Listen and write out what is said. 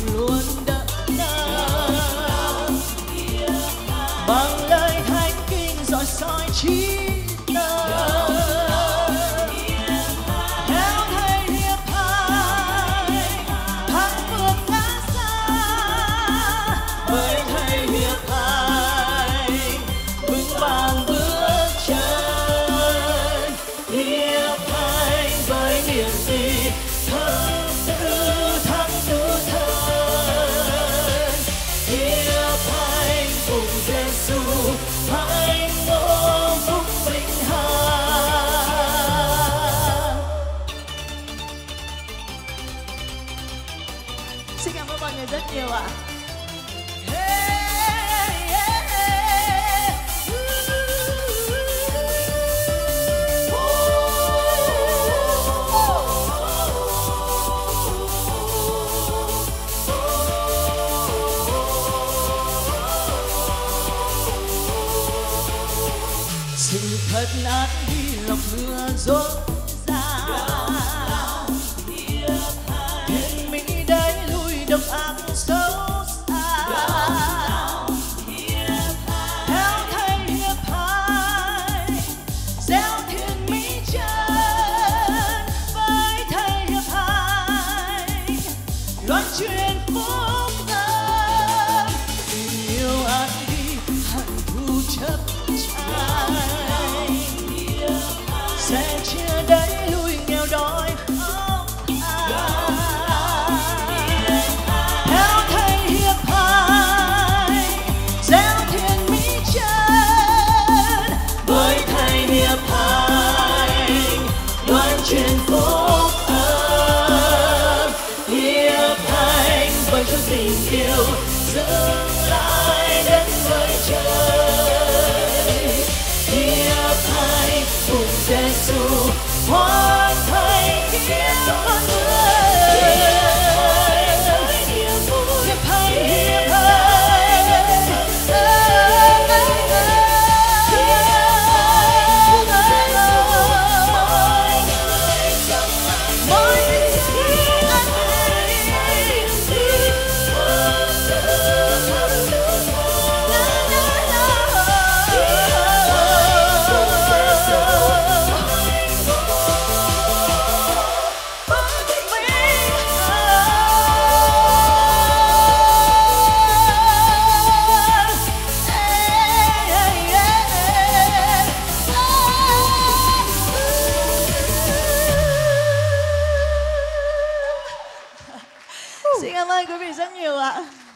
luôn đỡ nào bằng lời thánh kinh dọi soi trí Xin cảm ơn mọi người rất nhiều ạ. Sự thật nát đi lòng mưa dối độc ác xấu xa theo thầy hiệp hai gieo thiện mỹ chân với thầy hiệp hai loan truyền phúc âm tình yêu ai đi hận thù chấp trái sẽ chia đẩy lui nghèo đói truyền phúc âm hiệp hành với cho tình yêu dừng lại đến với trời hiệp hành cùng Giêsu hoàn thành kiếp con người hiệp hành Xin cảm ơn quý vị rất nhiều ạ.